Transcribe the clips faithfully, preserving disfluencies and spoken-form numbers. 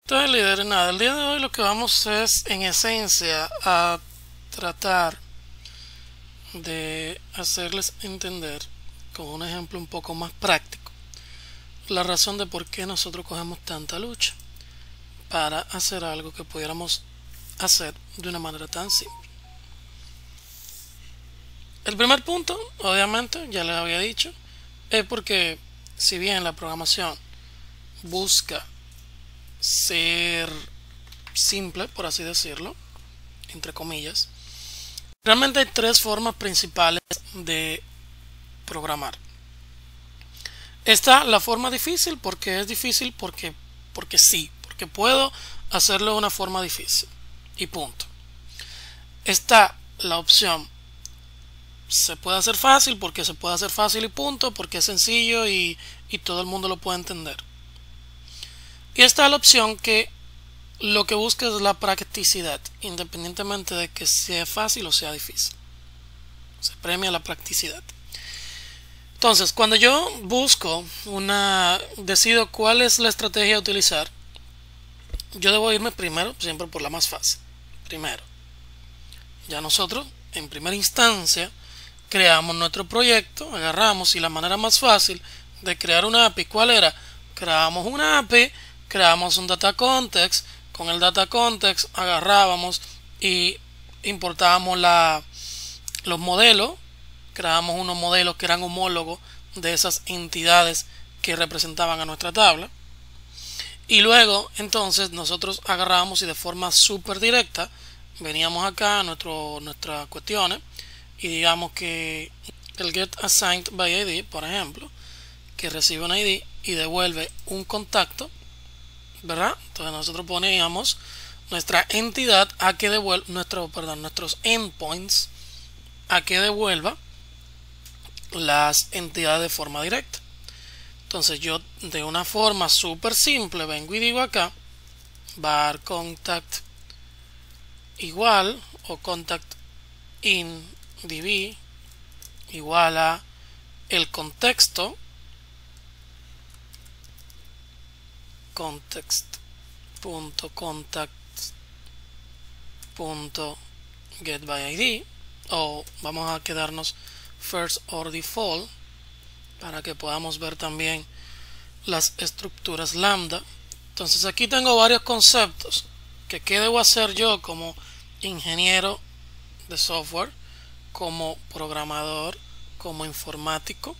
Entonces, líderes, nada, el día de hoy lo que vamos es, en esencia, a tratar de hacerles entender con un ejemplo un poco más práctico la razón de por qué nosotros cogemos tanta lucha para hacer algo que pudiéramos hacer de una manera tan simple. El primer punto, obviamente, ya les había dicho, es porque si bien la programación busca ser simple, por así decirlo, entre comillas, realmente hay tres formas principales de programar. Está la forma difícil, porque es difícil porque, porque sí, porque puedo hacerlo de una forma difícil y punto. Está la opción se puede hacer fácil, porque se puede hacer fácil y punto, porque es sencillo y, y todo el mundo lo puede entender. Y está la opción que lo que busca es la practicidad, independientemente de que sea fácil o sea difícil. Se premia la practicidad. Entonces, cuando yo busco una, decido cuál es la estrategia a utilizar, yo debo irme primero, siempre por la más fácil. Primero, ya nosotros, en primera instancia, creamos nuestro proyecto, agarramos y la manera más fácil de crear una A P I, ¿cuál era? Creamos una A P I, creamos un data context, con el data context agarrábamos y importábamos la, los modelos, creamos unos modelos que eran homólogos de esas entidades que representaban a nuestra tabla, y luego entonces nosotros agarrábamos y de forma súper directa veníamos acá a nuestro, nuestras cuestiones y digamos que el get assigned by I D, por ejemplo, que recibe un I D y devuelve un contacto, ¿verdad? Entonces nosotros poníamos nuestra entidad a que devuelva nuestro, perdón, nuestros endpoints a que devuelva las entidades de forma directa. Entonces yo de una forma súper simple vengo y digo acá var contact igual o contact in db igual a el contexto context.contact.getById, o vamos a quedarnos first or default para que podamos ver también las estructuras lambda. Entonces aquí tengo varios conceptos que qué debo hacer yo como ingeniero de software, como programador, como informático.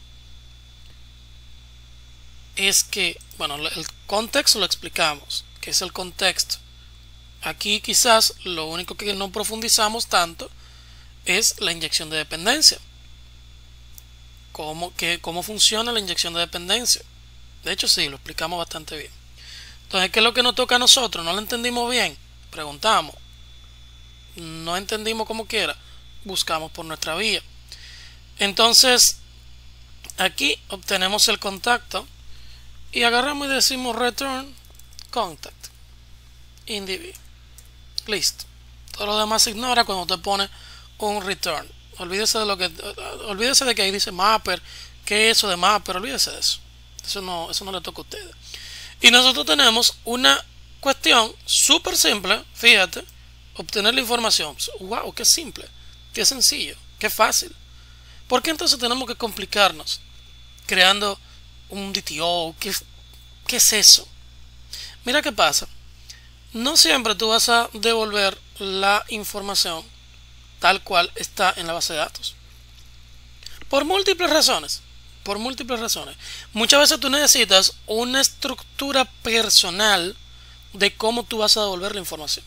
Es que, bueno, el contexto lo explicamos, que es el contexto. Aquí quizás lo único que no profundizamos tanto es la inyección de dependencia. ¿Cómo, que, cómo funciona la inyección de dependencia? De hecho sí, lo explicamos bastante bien. Entonces, ¿qué es lo que nos toca a nosotros? ¿No lo entendimos bien? Preguntamos. No entendimos como quiera, buscamos por nuestra vía. Entonces aquí obtenemos el contacto y agarramos y decimos return contact in D B. Listo. Todo lo demás se ignora cuando te pone un return. Olvídese de lo que olvídese de que ahí dice mapper, qué es eso de mapper, olvídese de eso. Eso no, eso no le toca a ustedes. Y nosotros tenemos una cuestión súper simple, fíjate, obtener la información. Wow, qué simple, qué sencillo, qué fácil. ¿Por qué entonces tenemos que complicarnos creando un D T O? ¿Qué, qué es eso? Mira qué pasa. No siempre tú vas a devolver la información tal cual está en la base de datos. Por múltiples razones. Por múltiples razones. Muchas veces tú necesitas una estructura personal de cómo tú vas a devolver la información.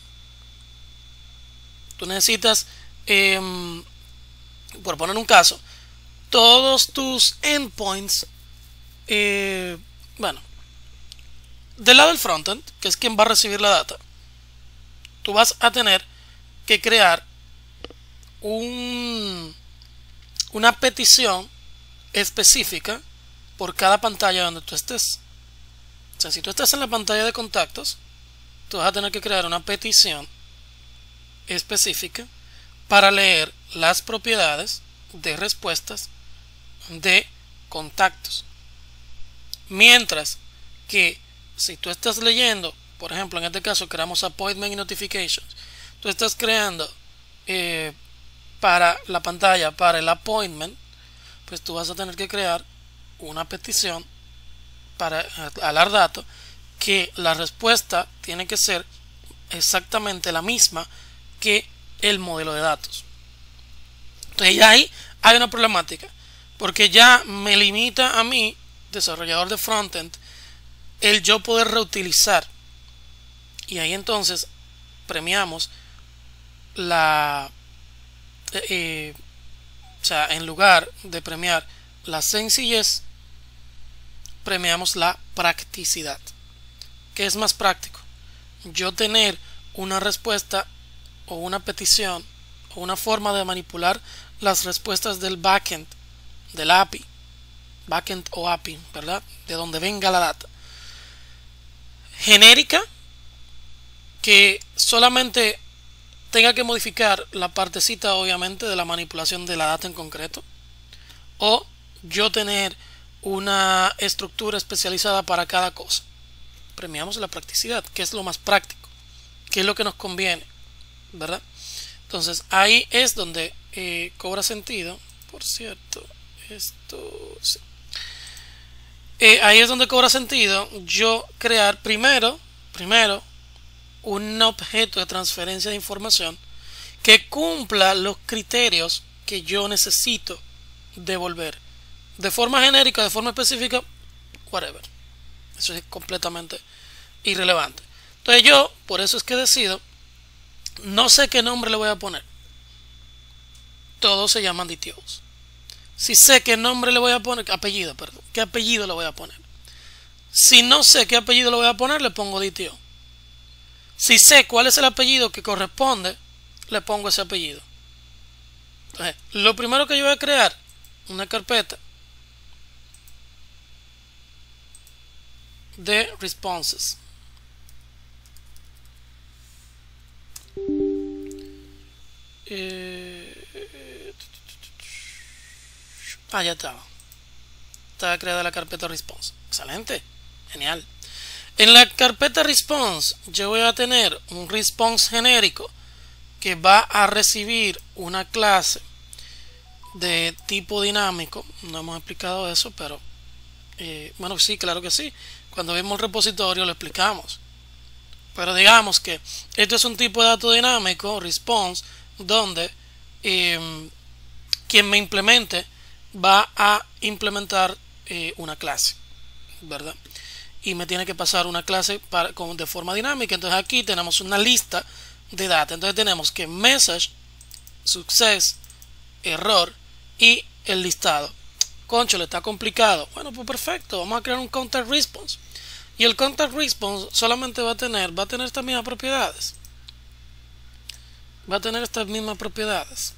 Tú necesitas, eh, por poner un caso, todos tus endpoints, eh, bueno, del lado del frontend, que es quien va a recibir la data, tú vas a tener que crear un, una petición específica por cada pantalla donde tú estés. O sea, si tú estás en la pantalla de contactos, tú vas a tener que crear una petición específica para leer las propiedades de respuestas de contactos. Mientras que si tú estás leyendo, por ejemplo, en este caso creamos appointment y notifications. Tú estás creando eh, para la pantalla, para el appointment, pues tú vas a tener que crear una petición para alar datos que la respuesta tiene que ser exactamente la misma que el modelo de datos. Entonces ya ahí hay una problemática, porque ya me limita a mí, desarrollador de frontend, el yo poder reutilizar. Y ahí entonces premiamos la eh, o sea, en lugar de premiar la sencillez, premiamos la practicidad. ¿Qué es más práctico? Yo tener una respuesta o una petición o una forma de manipular las respuestas del backend, del A P I, backend o A P I, ¿verdad? De donde venga la data. Genérica, que solamente tenga que modificar la partecita, obviamente, de la manipulación de la data en concreto. O yo tener una estructura especializada para cada cosa. Premiamos la practicidad, que es lo más práctico, que es lo que nos conviene, ¿verdad? Entonces ahí es donde eh, cobra sentido. Por cierto, esto sí. eh, ahí es donde cobra sentido yo crear primero primero un objeto de transferencia de información que cumpla los criterios que yo necesito devolver, de forma genérica, de forma específica, whatever. Eso es completamente irrelevante. Entonces yo, por eso es que decido, no sé qué nombre le voy a poner. Todos se llaman D T Os. Si sé qué nombre le voy a poner, apellido, perdón, qué apellido le voy a poner. Si no sé qué apellido le voy a poner, le pongo D T O. Si sé cuál es el apellido que corresponde, le pongo ese apellido. Entonces, lo primero que yo voy a crear, una carpeta de responses. Eh, ah, ya estaba. Estaba creada la carpeta response. Excelente. Genial. En la carpeta response yo voy a tener un response genérico que va a recibir una clase de tipo dinámico. No hemos explicado eso, pero eh, bueno, sí, claro que sí. Cuando vimos el repositorio lo explicamos. Pero digamos que esto es un tipo de dato dinámico, response, donde eh, quien me implemente va a implementar eh, una clase, ¿verdad? Y me tiene que pasar una clase para, con, de forma dinámica. Entonces aquí tenemos una lista de data. Entonces tenemos que message, success, error y el listado. Concho, le está complicado. Bueno, pues perfecto. Vamos a crear un contact response. Y el contact response solamente va a tener, va a tener estas mismas propiedades. Va a tener estas mismas propiedades.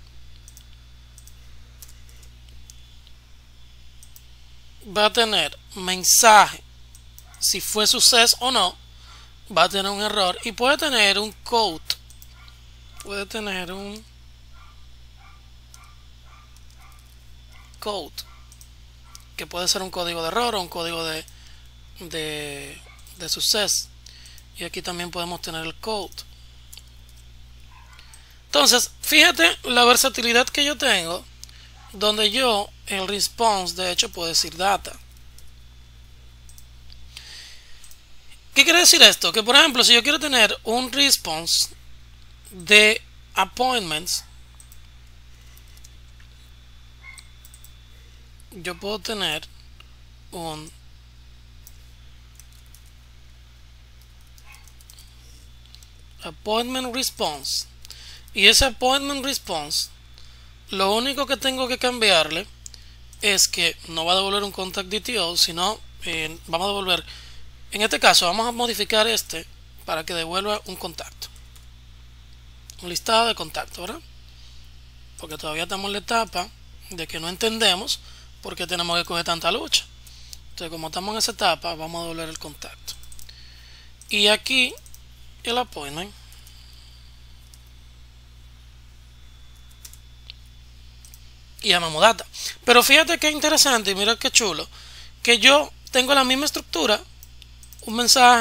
Va a tener mensaje, si fue success o no. Va a tener un error y puede tener un code. Puede tener un code, que puede ser un código de error o un código de de, de success. Y aquí también podemos tener el code. Entonces, fíjate la versatilidad que yo tengo, donde yo, el response, de hecho, puedo decir data. ¿Qué quiere decir esto? Que, por ejemplo, si yo quiero tener un response de appointments, yo puedo tener un appointment response, y ese appointment response, lo único que tengo que cambiarle es que no va a devolver un contact D T O, sino eh, vamos a devolver, en este caso vamos a modificar este para que devuelva un contacto, un listado de contactos, ¿verdad? Porque todavía estamos en la etapa de que no entendemos por qué tenemos que coger tanta lucha. Entonces, como estamos en esa etapa, vamos a devolver el contacto. Y aquí el appointment. Y llamamos data. Pero fíjate qué interesante y mira qué chulo, que yo tengo la misma estructura, un mensaje,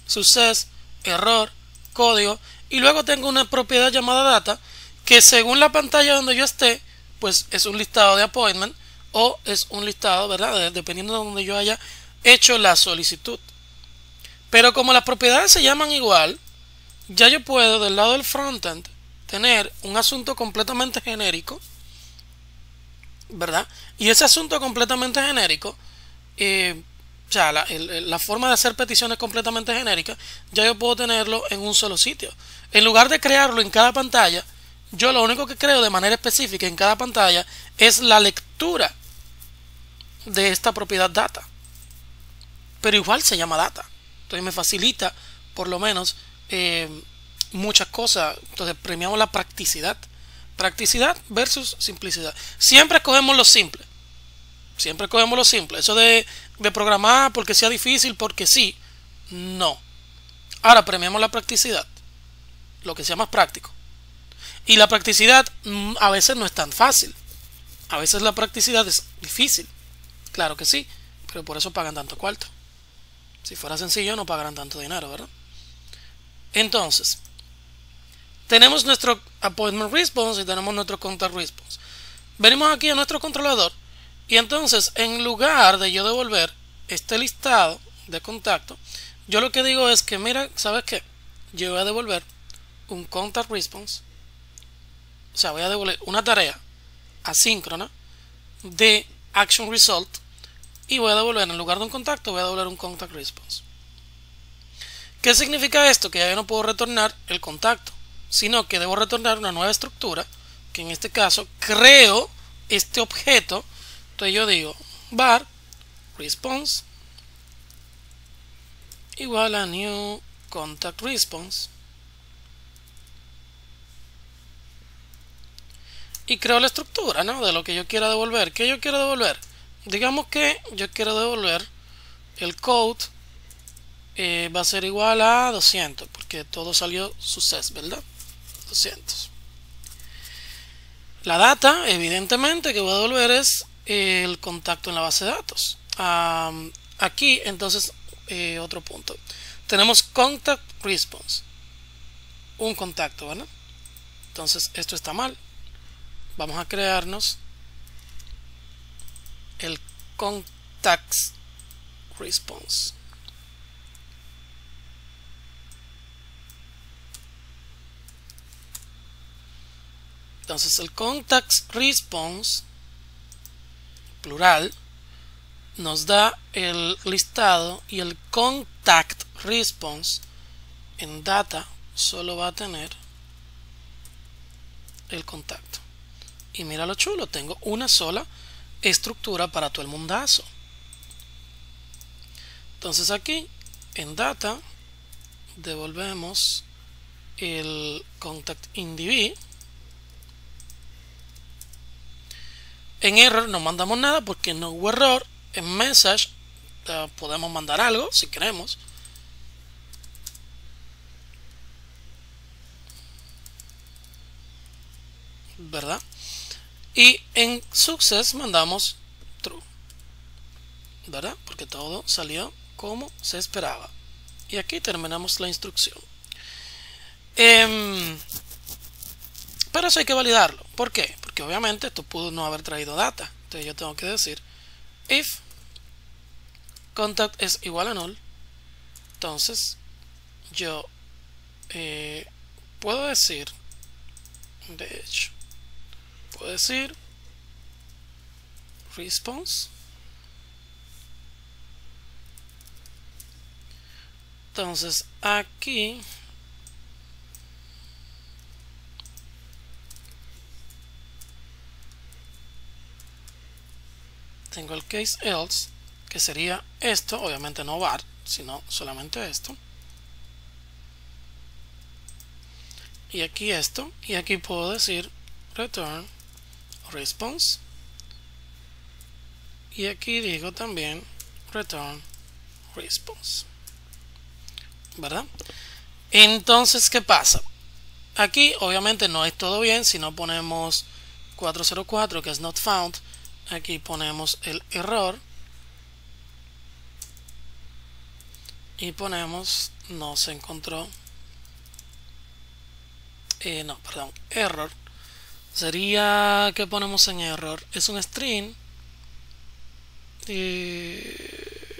success, error, código, y luego tengo una propiedad llamada data que según la pantalla donde yo esté, pues es un listado de appointment o es un listado, ¿verdad? Dependiendo de donde yo haya hecho la solicitud. Pero como las propiedades se llaman igual, ya yo puedo del lado del frontend tener un asunto completamente genérico, ¿verdad? Y ese asunto completamente genérico, eh, o sea, la, el, la forma de hacer peticiones completamente genéricas, ya yo puedo tenerlo en un solo sitio. En lugar de crearlo en cada pantalla, yo lo único que creo de manera específica en cada pantalla es la lectura de esta propiedad data. Pero igual se llama data. Entonces me facilita por lo menos eh, muchas cosas. Entonces premiamos la practicidad. Practicidad versus simplicidad. Siempre escogemos lo simple. Siempre escogemos lo simple. Eso de, de programar porque sea difícil, porque sí. No. Ahora premiamos la practicidad. Lo que sea más práctico. Y la practicidad mm, a veces no es tan fácil. A veces la practicidad es difícil. Claro que sí. Pero por eso pagan tanto cuarto. Si fuera sencillo no pagaran tanto dinero, ¿verdad? Entonces, tenemos nuestro appointment response y tenemos nuestro contact response. Venimos aquí a nuestro controlador y entonces en lugar de yo devolver este listado de contacto, yo lo que digo es que mira, ¿sabes qué? Yo voy a devolver un contact response, o sea, voy a devolver una tarea asíncrona de action result y voy a devolver, en lugar de un contacto, voy a devolver un contact response. ¿Qué significa esto? Que ya yo no puedo retornar el contacto, sino que debo retornar una nueva estructura, que en este caso creo este objeto. Entonces yo digo var response igual a new contact response y creo la estructura, ¿no? De lo que yo quiera devolver. ¿Qué yo quiero devolver? Digamos que yo quiero devolver el code eh, va a ser igual a doscientos porque todo salió success, ¿verdad? doscientos. La data, evidentemente, que voy a devolver es el contacto en la base de datos. Um, aquí, entonces, eh, otro punto. Tenemos contact response. Un contacto, ¿verdad? Entonces, esto está mal. Vamos a crearnos el contacts response. Entonces el contacts response plural nos da el listado y el contact response en data solo va a tener el contacto. Y mira lo chulo, tengo una sola estructura para todo el mundazo. Entonces aquí en data devolvemos el contact indiv. En error no mandamos nada porque no hubo error. En message uh, podemos mandar algo si queremos. ¿Verdad? Y en success mandamos true. ¿Verdad? Porque todo salió como se esperaba. Y aquí terminamos la instrucción. Eh, pero eso hay que validarlo. ¿Por qué? Porque obviamente esto pudo no haber traído data. Entonces yo tengo que decir if contact es igual a null. Entonces yo eh, puedo decir, de hecho, puedo decir response. Entonces aquí tengo el case else, que sería esto, obviamente no var, sino solamente esto. Y aquí esto, y aquí puedo decir return response. Y aquí digo también return response. ¿Verdad? Entonces, ¿qué pasa? Aquí obviamente no es todo bien. Si no ponemos cuatro cero cuatro, que es not found, aquí ponemos el error y ponemos no se encontró, eh, no, perdón, error, sería, ¿qué ponemos en error? Es un string, eh,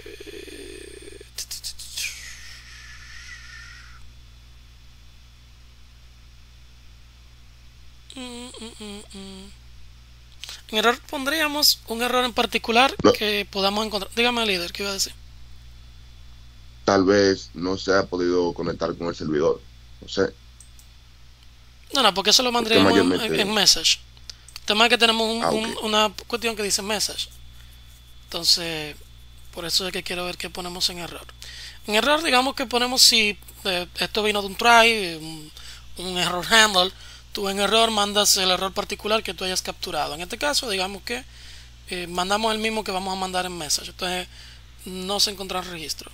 mm, mm, mm, mm. En error pondríamos un error en particular No, que podamos encontrar. Dígame, líder, ¿qué iba a decir? tal vez no se ha podido conectar con el servidor. No sé. No, no, porque eso lo Porque mandaríamos en, en, mayormente. en message. El tema es que tenemos un, Ah, ok. un, una cuestión que dice message. Entonces, por eso es que quiero ver qué ponemos en error. En error, digamos que ponemos si eh, esto vino de un try, un, un error handle. Tú en error mandas el error particular que tú hayas capturado. En este caso, digamos que eh, mandamos el mismo que vamos a mandar en message. Entonces, no se encuentra el registro.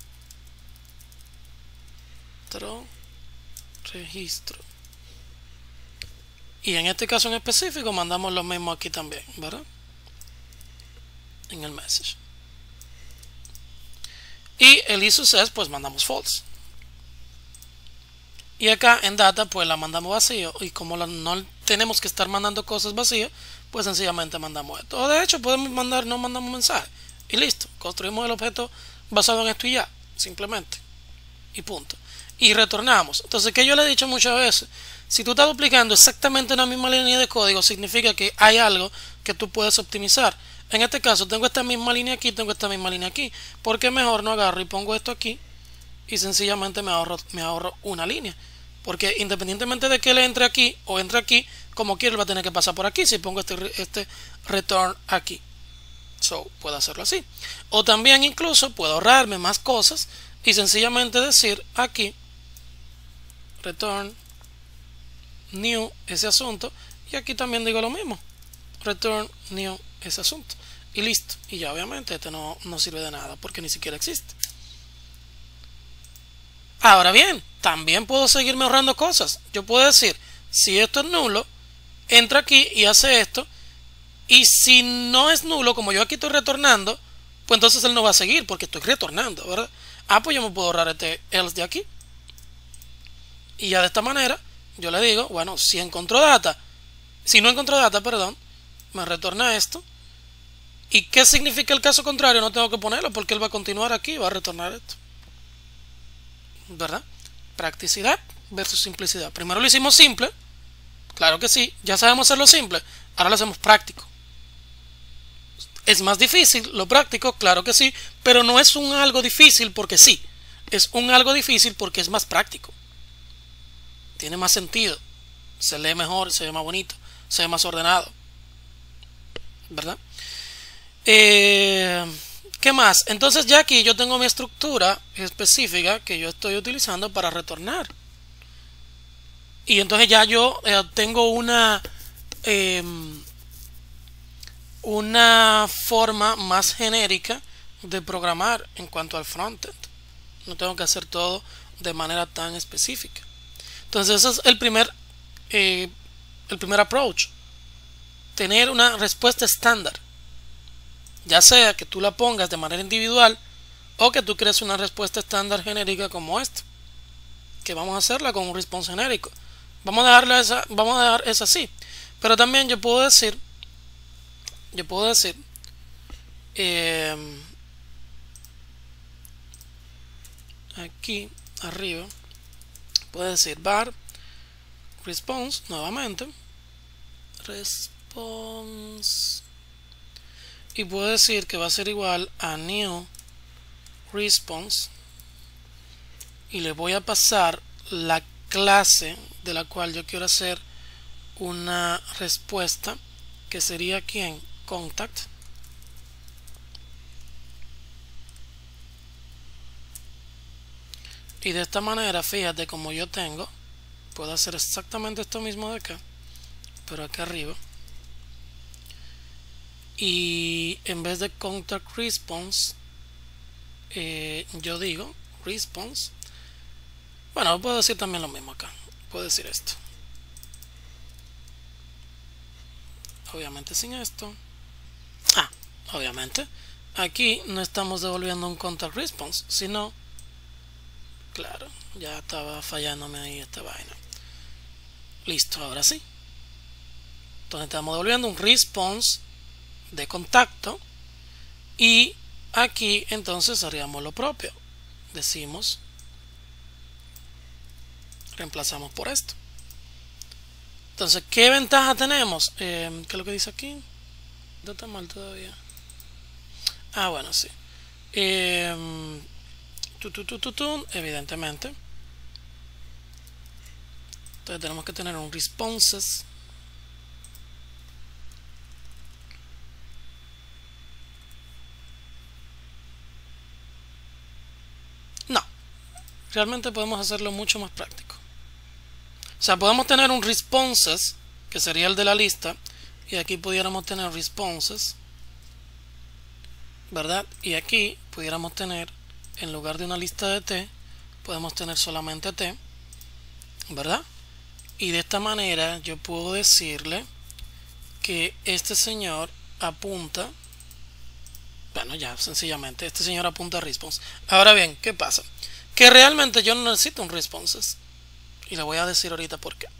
Pero, registro. Y en este caso en específico mandamos lo mismo aquí también, ¿verdad? En el message. Y el isSuccess pues mandamos false. Y acá en data pues la mandamos vacío. Y como la, no tenemos que estar mandando cosas vacías, pues sencillamente mandamos esto. O de hecho podemos mandar, no mandamos mensaje. Y listo. Construimos el objeto basado en esto y ya. Simplemente. Y punto. Y retornamos. Entonces, que yo le he dicho muchas veces, si tú estás duplicando exactamente la misma línea de código, significa que hay algo que tú puedes optimizar. En este caso, tengo esta misma línea aquí, tengo esta misma línea aquí. ¿Por qué mejor no agarro y pongo esto aquí y sencillamente me ahorro, me ahorro una línea? Porque independientemente de que él entre aquí o entre aquí, como quiera, él va a tener que pasar por aquí si pongo este, este return aquí. So, puedo hacerlo así. O también incluso puedo ahorrarme más cosas y sencillamente decir aquí return new ese asunto, y aquí también digo lo mismo, return new ese asunto, y listo. Y ya obviamente este no, no sirve de nada porque ni siquiera existe. Ahora bien, también puedo seguirme ahorrando cosas. Yo puedo decir, si esto es nulo, entra aquí y hace esto, y si no es nulo, como yo aquí estoy retornando, pues entonces él no va a seguir porque estoy retornando, ¿verdad? Ah, pues yo me puedo ahorrar este else de aquí. Y ya de esta manera yo le digo, bueno, si encontró data, si no encontró data, perdón, me retorna esto. ¿Y qué significa el caso contrario? No tengo que ponerlo porque él va a continuar aquí y va a retornar esto. ¿Verdad? Practicidad versus simplicidad. Primero lo hicimos simple, claro que sí, ya sabemos hacerlo simple, ahora lo hacemos práctico. ¿Es más difícil lo práctico? Claro que sí, pero no es un algo difícil porque sí, es un algo difícil porque es más práctico. Tiene más sentido, se lee mejor, se ve más bonito, se ve más ordenado, ¿verdad? Eh, ¿Qué más? Entonces ya aquí yo tengo mi estructura específica que yo estoy utilizando para retornar. Y entonces ya yo eh, tengo una eh, una forma más genérica de programar en cuanto al frontend. No tengo que hacer todo de manera tan específica. Entonces ese es el primer eh, el primer approach, tener una respuesta estándar, ya sea que tú la pongas de manera individual o que tú crees una respuesta estándar genérica como esta, que vamos a hacerla con un response genérico. Vamos a dejarla esa, vamos a dejar esa así, pero también yo puedo decir yo puedo decir eh, aquí arriba puedo decir var response nuevamente response, y puedo decir que va a ser igual a new response, y le voy a pasar la clase de la cual yo quiero hacer una respuesta, que sería aquí en contact. Y de esta manera, fíjate, como yo tengo, puedo hacer exactamente esto mismo de acá, pero acá arriba. Y en vez de contact response, eh, yo digo response. Bueno, puedo decir también lo mismo acá. Puedo decir esto. Obviamente sin esto. Ah, obviamente. Aquí no estamos devolviendo un contact response, sino Claro, ya estaba fallándome ahí esta vaina. Listo, ahora sí. Entonces estamos devolviendo un response de contacto. Y aquí entonces haríamos lo propio. Decimos, reemplazamos por esto. Entonces, ¿qué ventaja tenemos? Eh, ¿Qué es lo que dice aquí? No está mal todavía. Ah, bueno, sí. Eh, tu, tu, tu, tu, tu, evidentemente. Entonces tenemos que tener un responses. No. Realmente podemos hacerlo mucho más práctico. O sea, podemos tener un responses, que sería el de la lista, y aquí pudiéramos tener responses, ¿verdad? Y aquí pudiéramos tener, en lugar de una lista de T, podemos tener solamente T, ¿verdad? Y de esta manera yo puedo decirle que este señor apunta, bueno, ya sencillamente, este señor apunta a response. Ahora bien, ¿qué pasa? Que realmente yo no necesito un responses. Y le voy a decir ahorita por qué.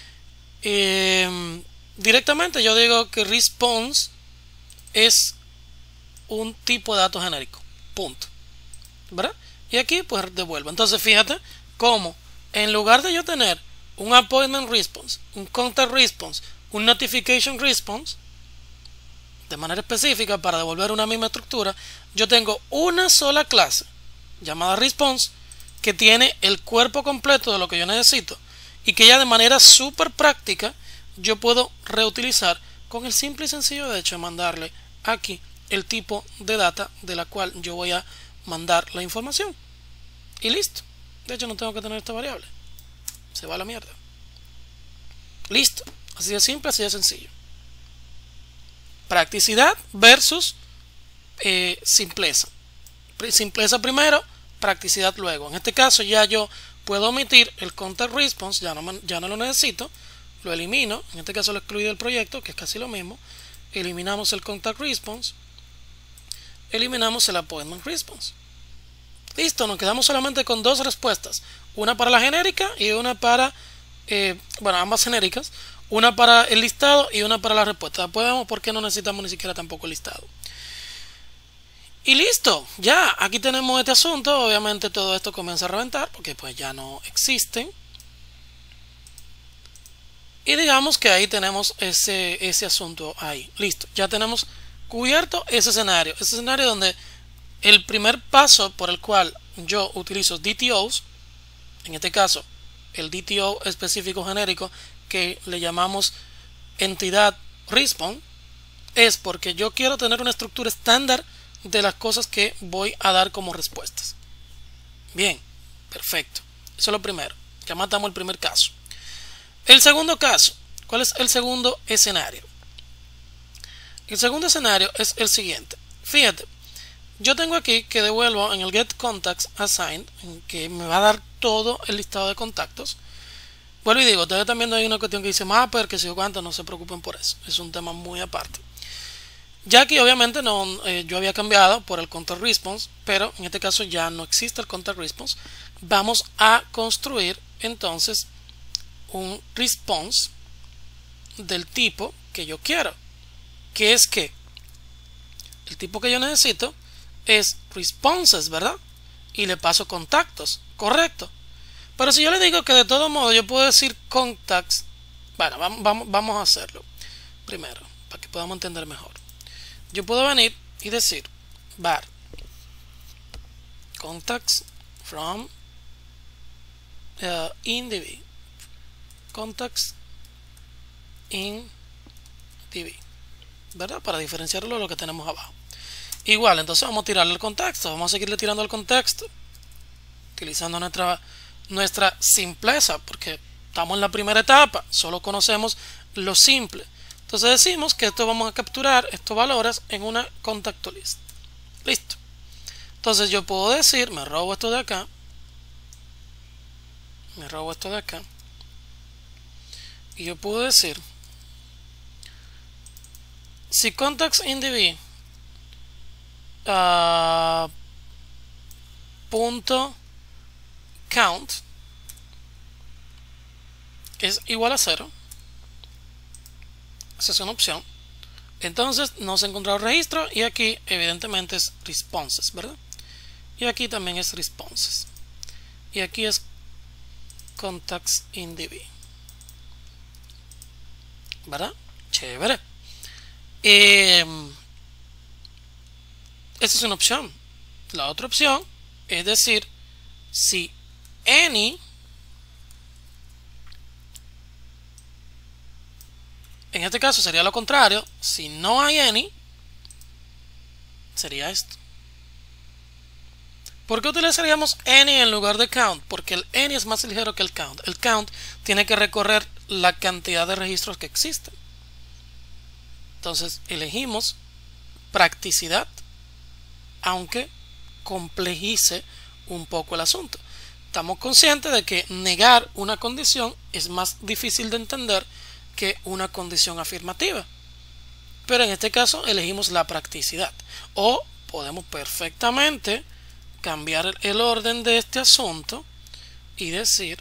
Eh, directamente yo digo que response es un tipo de dato genérico. Punto. ¿Verdad? Y aquí pues devuelvo. Entonces fíjate cómo en lugar de yo tener un appointment response, un contact response, un notification response, de manera específica para devolver una misma estructura, yo tengo una sola clase llamada response que tiene el cuerpo completo de lo que yo necesito y que ya de manera súper práctica yo puedo reutilizar con el simple y sencillo hecho de mandarle aquí el tipo de data de la cual yo voy a mandar la información y listo. De hecho no tengo que tener esta variable, se va a la mierda. Listo, así de simple, así de sencillo. Practicidad versus eh, simpleza. Simpleza primero, practicidad luego. En este caso ya yo puedo omitir el contact response, ya no, ya no lo necesito, lo elimino. En este caso lo excluí del proyecto, que es casi lo mismo. Eliminamos el contact response, eliminamos el appointment response. Listo, nos quedamos solamente con dos respuestas, una para la genérica y una para eh, bueno, ambas genéricas, una para el listado y una para la respuesta. Después vemos por qué no necesitamos ni siquiera tampoco el listado. Y listo, ya aquí tenemos este asunto. Obviamente todo esto comienza a reventar porque pues ya no existen. Y digamos que ahí tenemos ese, ese asunto ahí. Listo, ya tenemos cubierto ese escenario. Ese escenario donde el primer paso por el cual yo utilizo D T Os, en este caso el D T O específico genérico que le llamamos entidad response, es porque yo quiero tener una estructura estándar de las cosas que voy a dar como respuestas. Bien, perfecto. Eso es lo primero. Ya matamos el primer caso. El segundo caso, ¿cuál es el segundo escenario? El segundo escenario es el siguiente. Fíjate, yo tengo aquí que devuelvo en el get contacts assigned, que me va a dar todo el listado de contactos. Vuelvo y digo, ustedes también hay una cuestión que dice mapper, que si o cuánto, no se preocupen por eso. Es un tema muy aparte. Ya que obviamente no, eh, yo había cambiado por el contact response, pero en este caso ya no existe el contact response. Vamos a construir entonces un response del tipo que yo quiero, que es que el tipo que yo necesito es responses, ¿verdad? Y le paso contactos, correcto. Pero si yo le digo que de todo modo yo puedo decir contacts, bueno, vamos, vamos, vamos a hacerlo primero para que podamos entender mejor. Yo puedo venir y decir var contacts from uh, in D B, contacts in D B, ¿verdad? Para diferenciarlo de lo que tenemos abajo. Igual, entonces vamos a tirarle el contexto, vamos a seguirle tirando el contexto utilizando nuestra, nuestra simpleza, porque estamos en la primera etapa, solo conocemos lo simple. Entonces decimos que esto vamos a capturar estos valores en una contact list. Listo. Entonces yo puedo decir, me robo esto de acá, me robo esto de acá, y yo puedo decir, si contacts in D B uh, punto count es igual a cero. Esa es una opción. Entonces no se ha encontrado registro y aquí evidentemente es responses, ¿verdad? Y aquí también es responses. Y aquí es contacts in D B, ¿verdad? Chévere. Eh, esta es una opción. La otra opción es decir, si any en este caso sería lo contrario, si no hay any sería esto. ¿Por qué utilizaríamos any en lugar de count? Porque el any es más ligero que el count. El count tiene que recorrer la cantidad de registros que existen. Entonces elegimos practicidad, aunque complejice un poco el asunto. Estamos conscientes de que negar una condición es más difícil de entender que una condición afirmativa, pero en este caso elegimos la practicidad. O podemos perfectamente cambiar el orden de este asunto y decir,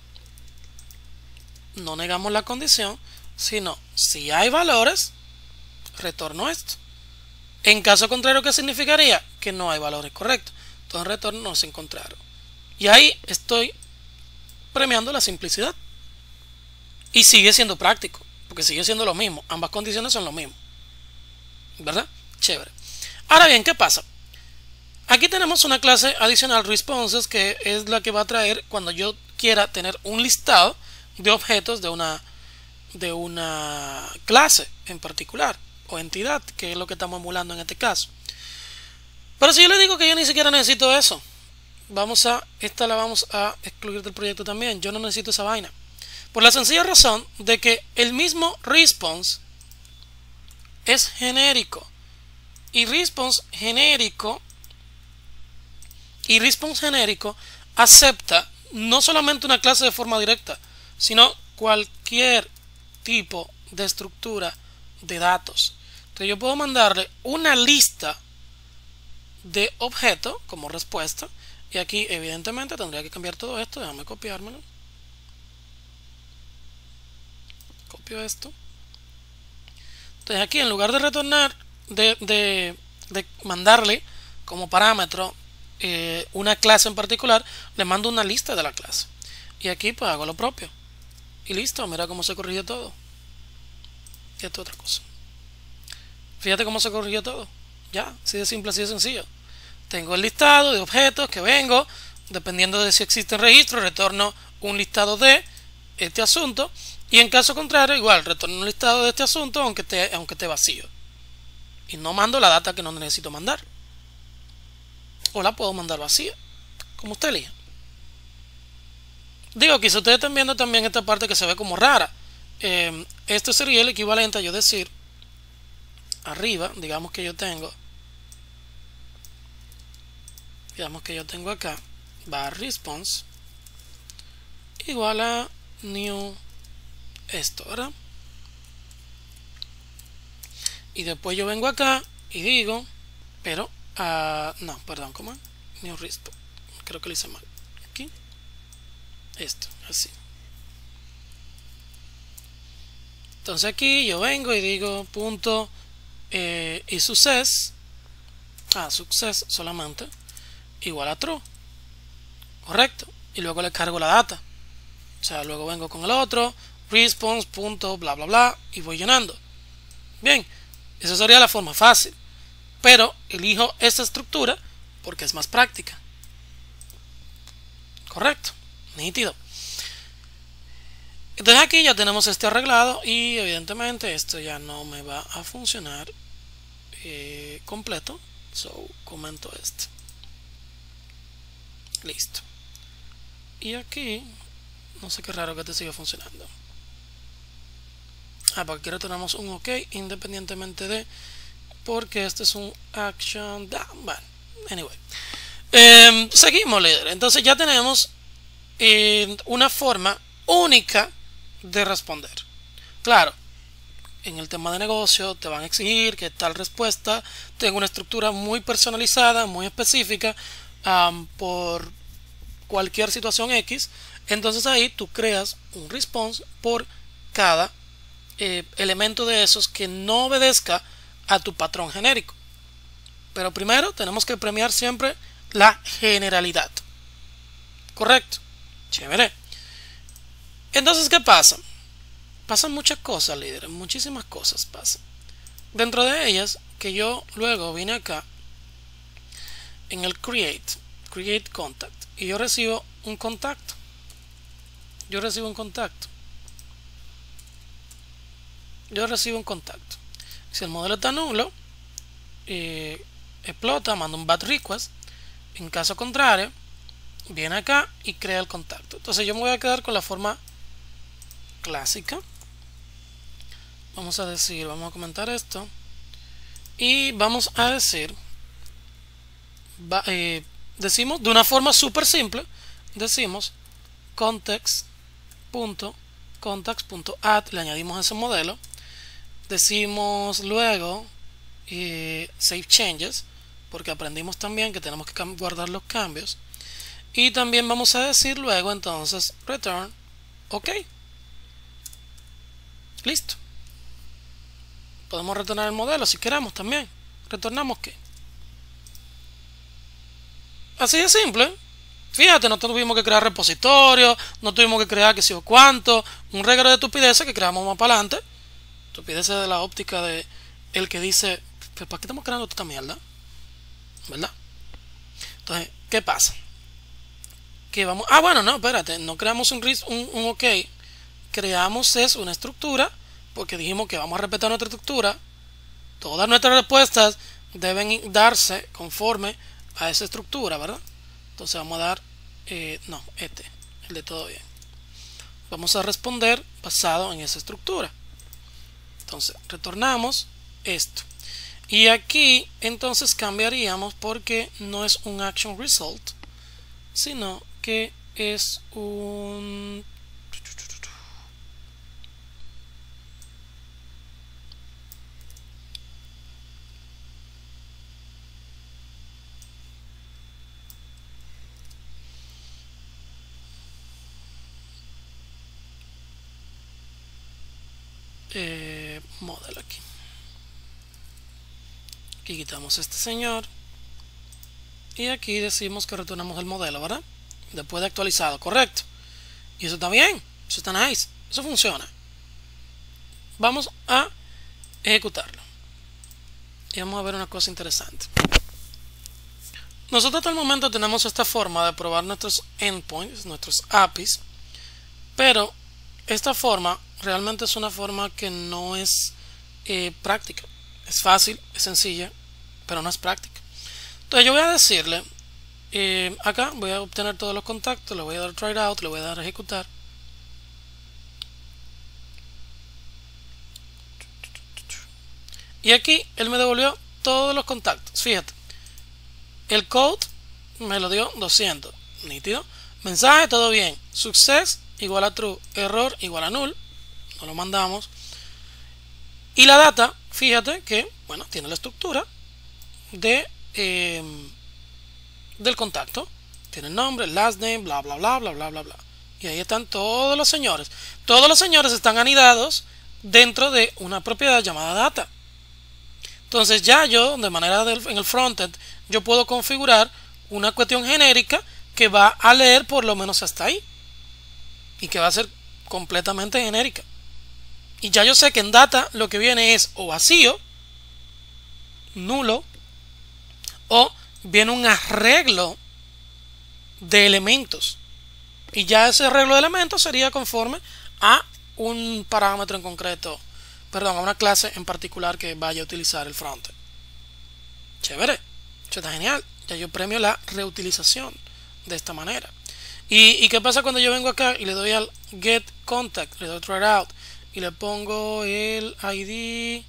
no negamos la condición, sino si hay valores, retorno esto. En caso contrario, ¿qué significaría? Que no hay valores correctos. Entonces retorno no se encontraron. Y ahí estoy premiando la simplicidad. Y sigue siendo práctico, porque sigue siendo lo mismo. Ambas condiciones son lo mismo, ¿verdad? Chévere. Ahora bien, ¿qué pasa? Aquí tenemos una clase adicional, responses, que es la que va a traer cuando yo quiera tener un listado de objetos de una, de una clase en particular, o entidad, que es lo que estamos emulando en este caso. Pero si yo le digo que yo ni siquiera necesito eso, vamos a, esta la vamos a excluir del proyecto también. Yo no necesito esa vaina. Por la sencilla razón de que el mismo response es genérico. Y response genérico y response genérico acepta no solamente una clase de forma directa, sino cualquier tipo de estructura de datos. Entonces yo puedo mandarle una lista de objetos como respuesta. Y aquí evidentemente tendría que cambiar todo esto. Déjame copiármelo. Copio esto. Entonces aquí en lugar de retornar, de, de, de mandarle como parámetro eh, una clase en particular, le mando una lista de la clase. Y aquí pues hago lo propio. Y listo, mira cómo se corrigió todo. Y esto es otra cosa. Fíjate cómo se corrigió todo. Ya, así de simple, así de sencillo. Tengo el listado de objetos que vengo, dependiendo de si existe registro, retorno un listado de este asunto. Y en caso contrario, igual, retorno un listado de este asunto, aunque esté, aunque esté vacío. Y no mando la data que no necesito mandar. O la puedo mandar vacía, como usted elija. Digo, quizá ustedes están viendo también esta parte que se ve como rara. Eh, esto sería el equivalente a yo decir, arriba, digamos que yo tengo, digamos que yo tengo acá, var response, igual a new esto, ¿verdad? Y después yo vengo acá y digo, pero, uh, no, perdón, ¿cómo es? New response, creo que lo hice mal. Aquí, esto, así. Entonces aquí yo vengo y digo punto eh, y success, ah, success solamente, igual a true, correcto. Y luego le cargo la data. O sea, luego vengo con el otro, response, punto, bla, bla, bla, y voy llenando. Bien, esa sería la forma fácil. Pero elijo esta estructura porque es más práctica. Correcto, nítido. Entonces aquí ya tenemos este arreglado y evidentemente esto ya no me va a funcionar eh, completo. So, comento este. Listo. Y aquí, no sé qué raro que te siga funcionando. Ah, porque aquí retornamos un OK independientemente de, porque este es un action down. Bueno, anyway. Eh, seguimos, líder. Entonces ya tenemos eh, una forma única de responder. Claro, en el tema de negocio te van a exigir que tal respuesta tenga una estructura muy personalizada, muy específica, um, por cualquier situación X, entonces ahí tú creas un response por cada eh, elemento de esos que no obedezca a tu patrón genérico. Pero primero tenemos que premiar siempre la generalidad. Correcto. Chévere. Entonces, ¿qué pasa? Pasan muchas cosas, líderes. Muchísimas cosas pasan. Dentro de ellas, que yo luego vine acá en el create, create contact, y yo recibo un contacto. Yo recibo un contacto. Yo recibo un contacto. Si el modelo está nulo, eh, explota, manda un bat request. En caso contrario, viene acá y crea el contacto. Entonces yo me voy a quedar con la forma clásica. Vamos a decir, vamos a comentar esto. Y vamos a decir, va, eh, decimos de una forma súper simple, decimos context.contacts.add, le añadimos ese modelo. Decimos luego eh, save changes, porque aprendimos también que tenemos que guardar los cambios. Y también vamos a decir luego entonces return ok. Listo. Podemos retornar el modelo si queramos también. Retornamos qué. Así de simple. Fíjate, no tuvimos que crear repositorios, no tuvimos que crear que sé yo cuánto, un reguero de estupideces que creamos más para adelante. Estupideces de la óptica de el que dice, ¿pero para qué estamos creando esta mierda? ¿Verdad? Entonces, ¿qué pasa? Que vamos, ah, bueno, no, espérate, no creamos un, un, un ok, creamos es una estructura, porque dijimos que vamos a respetar nuestra estructura. Todas nuestras respuestas deben darse conforme a esa estructura, ¿verdad? Entonces vamos a dar, eh, no, este, el de todo bien. Vamos a responder basado en esa estructura. Entonces retornamos esto. Y aquí entonces cambiaríamos porque no es un action result, sino que es un eh, model aquí. Aquí quitamos este señor y aquí decimos que retornamos el modelo, ¿verdad? Después de actualizado, correcto. Y eso está bien, eso está nice, eso funciona. Vamos a ejecutarlo y vamos a ver una cosa interesante. Nosotros hasta el momento tenemos esta forma de probar nuestros endpoints, nuestros A P Is, pero esta forma realmente es una forma que no es eh, práctica. Es fácil, es sencilla, pero no es práctica. Entonces yo voy a decirle, eh, acá voy a obtener todos los contactos, le voy a dar try out, le voy a dar ejecutar. Y aquí él me devolvió todos los contactos. Fíjate, el code me lo dio doscientos, nítido. Mensaje, todo bien. Success igual a true, error igual a null, no lo mandamos. Y la data, fíjate que, bueno, tiene la estructura de eh, del contacto. Tiene el nombre, el last name, bla, bla, bla, bla, bla, bla, bla. Y ahí están todos los señores. Todos los señores están anidados dentro de una propiedad llamada data. Entonces ya yo, de manera del, en el frontend, yo puedo configurar una cuestión genérica que va a leer por lo menos hasta ahí. Y que va a ser completamente genérica. Y ya yo sé que en data lo que viene es o vacío, nulo, o viene un arreglo de elementos. Y ya ese arreglo de elementos sería conforme a un parámetro en concreto, perdón, a una clase en particular que vaya a utilizar el frontend. Chévere, eso está genial. Ya yo premio la reutilización de esta manera. ¿Y, ¿Y qué pasa cuando yo vengo acá y le doy al get contact, le doy try out y le pongo el I D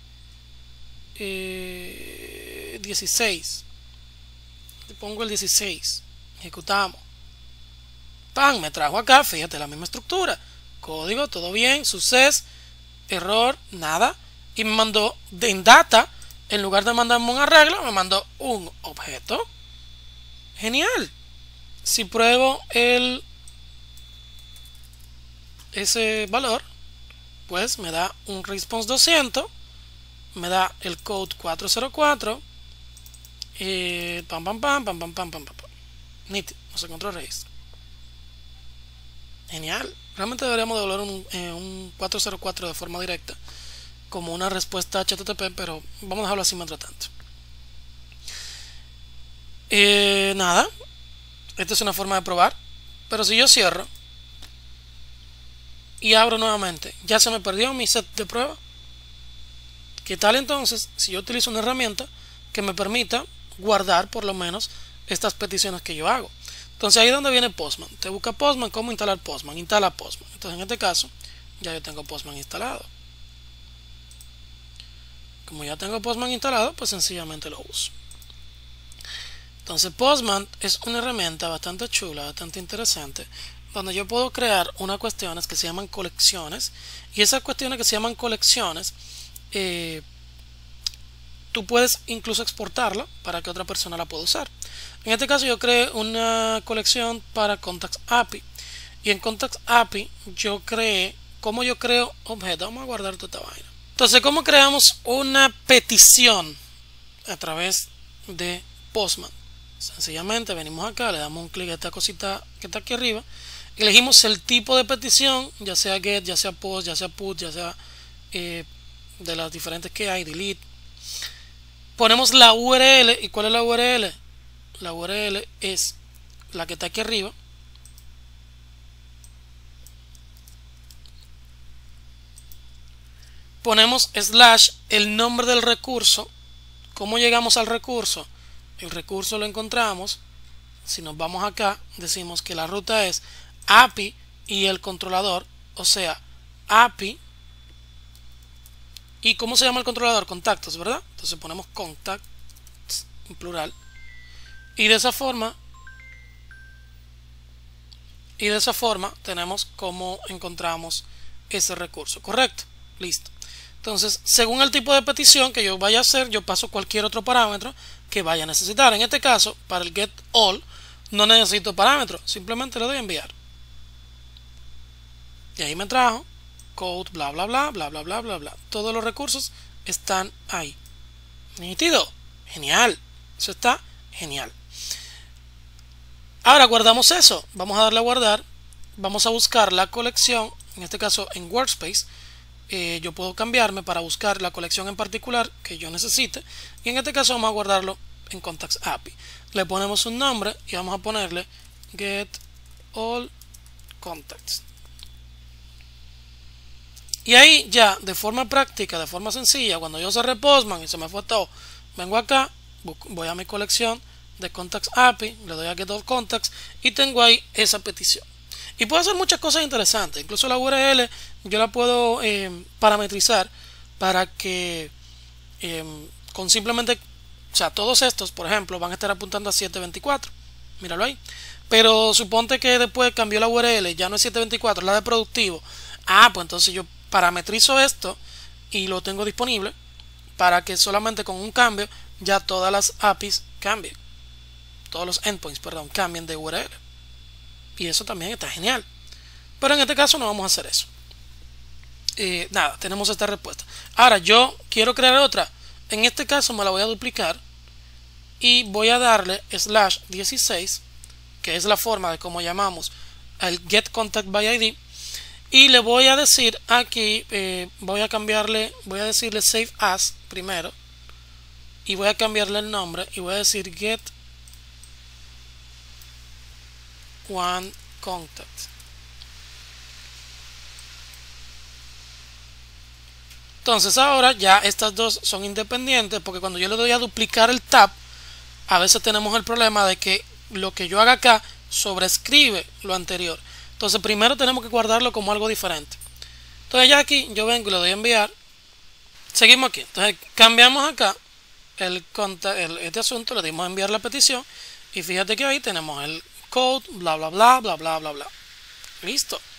eh, dieciséis? Le pongo el dieciséis, ejecutamos. ¡Pam! Me trajo acá, fíjate, la misma estructura. Código, todo bien, success, error, nada. Y me mandó en data, en lugar de mandarme un arreglo, me mandó un objeto. Genial. si pruebo el ese valor, pues me da un response doscientos, me da el code cuatro cero cuatro, eh, pam pam pam pam pam pam pam pam pam. Nítido, no se encontró registro. Genial. Realmente deberíamos devolver un, eh, un cuatro cero cuatro de forma directa como una respuesta H T T P, pero vamos a dejarlo así mientras tanto. Eh, nada, esta es una forma de probar, pero si yo cierro y abro nuevamente, ya se me perdió mi set de prueba. ¿Qué tal entonces si yo utilizo una herramienta que me permita guardar por lo menos estas peticiones que yo hago? Entonces ahí es donde viene Postman. Te busca Postman, cómo instalar Postman, instala Postman. Entonces en este caso ya yo tengo Postman instalado. Como ya tengo Postman instalado, pues sencillamente lo uso. Entonces Postman es una herramienta bastante chula, bastante interesante, donde yo puedo crear unas cuestiones que se llaman colecciones, y esas cuestiones que se llaman colecciones eh, tú puedes incluso exportarla para que otra persona la pueda usar. En este caso yo creé una colección para Contacts A P I, y en Contacts A P I yo creé, como yo creo objetos, vamos a guardar toda esta vaina. Entonces, ¿cómo creamos una petición a través de Postman? Sencillamente venimos acá, le damos un clic a esta cosita que está aquí arriba, elegimos el tipo de petición, ya sea get, ya sea post, ya sea put, ya sea eh, de las diferentes que hay, delete. Ponemos la U R L. ¿Y cuál es la U R L? La U R L es la que está aquí arriba. Ponemos slash el nombre del recurso. ¿Cómo llegamos al recurso? El recurso lo encontramos. Si nos vamos acá, decimos que la ruta es A P I y el controlador, o sea, A P I. ¿Y cómo se llama el controlador? Contactos, ¿verdad? Entonces ponemos contacts en plural. Y de esa forma, y de esa forma tenemos cómo encontramos ese recurso. ¿Correcto? Listo. Entonces, según el tipo de petición que yo vaya a hacer, yo paso cualquier otro parámetro que vaya a necesitar. En este caso, para el get all, no necesito parámetro. Simplemente le doy a enviar. Y ahí me trajo code, bla, bla, bla, bla, bla, bla, bla, bla. Todos los recursos están ahí. ¿Nítido? Genial. Eso está genial. Ahora guardamos eso. Vamos a darle a guardar. Vamos a buscar la colección. En este caso en Workspace. Eh, yo puedo cambiarme para buscar la colección en particular que yo necesite. Y en este caso vamos a guardarlo en Contacts A P I. Le ponemos un nombre y vamos a ponerle get all contacts. Y ahí ya, de forma práctica, de forma sencilla, cuando yo cerré Postman y se me fue todo, vengo acá, voy a mi colección de Contacts A P I, le doy a Get All Contacts y tengo ahí esa petición. Y puedo hacer muchas cosas interesantes. Incluso la U R L yo la puedo eh, parametrizar para que eh, con simplemente, o sea, todos estos, por ejemplo, van a estar apuntando a setecientos veinticuatro. Míralo ahí. Pero suponte que después cambió la U R L, ya no es setecientos veinticuatro, es la de productivo. Ah, pues entonces yo parametrizo esto y lo tengo disponible para que solamente con un cambio ya todas las A P Is cambien, todos los endpoints, perdón, cambien de U R L, y eso también está genial. Pero en este caso no vamos a hacer eso. Eh, nada, tenemos esta respuesta. Ahora yo quiero crear otra. En este caso me la voy a duplicar y voy a darle slash dieciséis, que es la forma de cómo llamamos al get contact by I D. Y le voy a decir aquí, eh, voy a cambiarle, voy a decirle save as primero. Y voy a cambiarle el nombre y voy a decir get one contact. Entonces ahora ya estas dos son independientes, porque cuando yo le doy a duplicar el tab, a veces tenemos el problema de que lo que yo haga acá sobrescribe lo anterior. Entonces primero tenemos que guardarlo como algo diferente. Entonces ya aquí yo vengo y le doy a enviar. Seguimos aquí. Entonces cambiamos acá el, el este asunto, le dimos a enviar la petición y fíjate que ahí tenemos el code, bla bla bla bla bla bla bla. Listo.